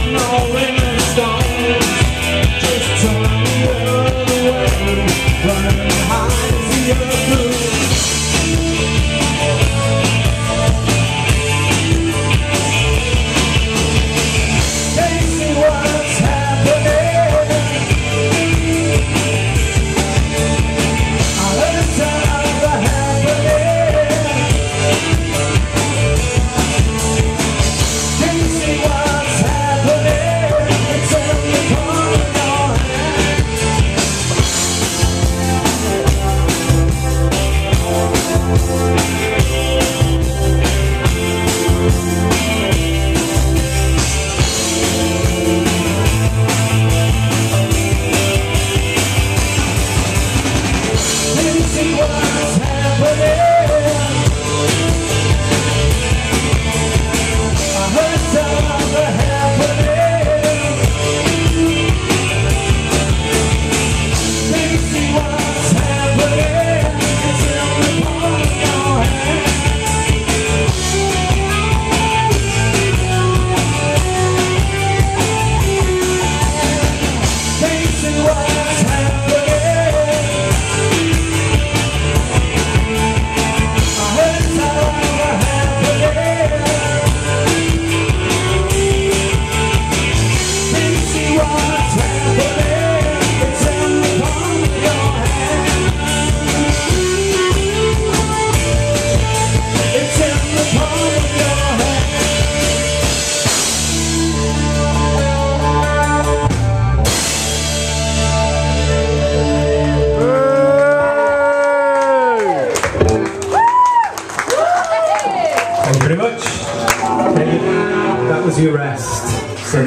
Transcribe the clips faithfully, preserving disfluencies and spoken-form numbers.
Your rest. So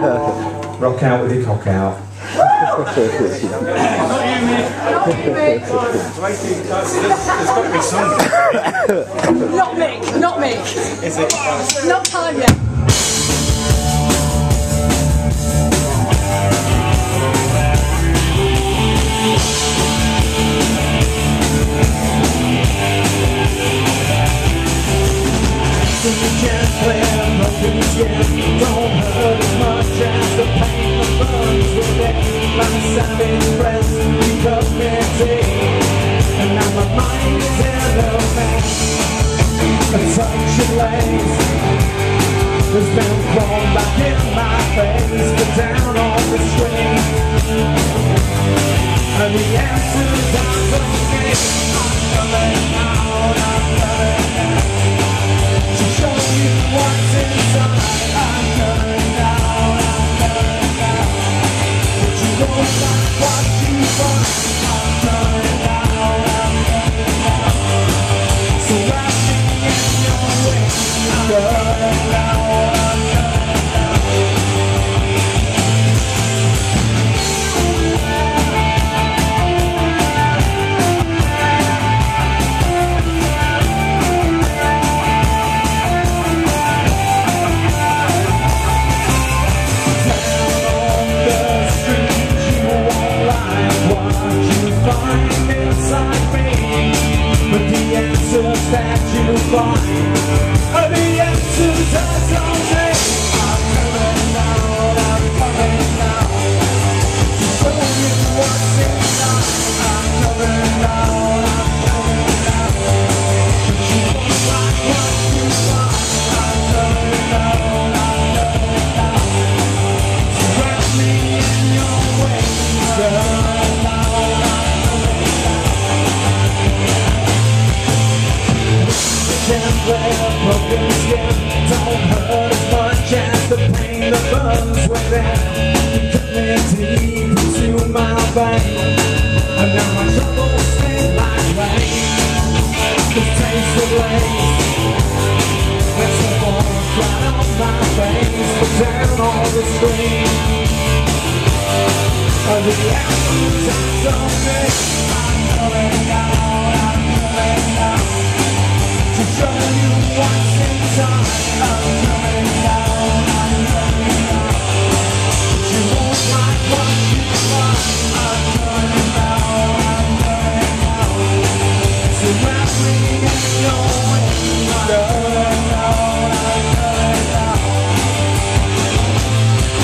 now, rock out with your cock out. Not you, Mick. Not Mick. Not Mick. Is it? Not time yet. You can't play a broken skin. Don't hurt as much as the pain that burns within. My savage breath becomes empty, and now my mind is in a mess. A touch of lace has been thrown back in my face, but down on the string, and the answers are the same. I'm coming out, I'm coming out to show you what's inside. I'm coming down, I'm coming down, but you don't like what you find. I'm coming down, I'm coming down, so wrap me in your wings. I'm coming down, I'm coming down. Find inside me, but the answers that you find are the answers that don't make. I'm coming out, I'm coming out to show you what's inside. I'm coming out, I'm coming out, but you won't like what you find. I'm coming out, I'm coming out, so wrap me in your wings, girl. Can't play a broken skin. Don't hurt as much as the pain that burns within. You cut me deep into my vein, and now my troubles sting like rain. The taste of lace, there's a force right on my face, but down on the street are the answers I don't make. I'm coming out, I'm coming out to show you what's inside. I'm coming down, I'm coming down, but you won't like what you find. I'm coming down, I'm coming down, so wrap me in your wings. I'm coming down, I'm coming down,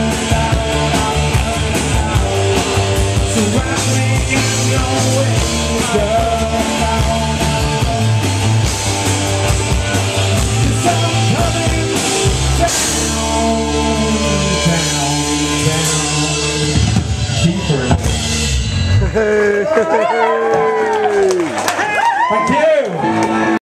Deeper.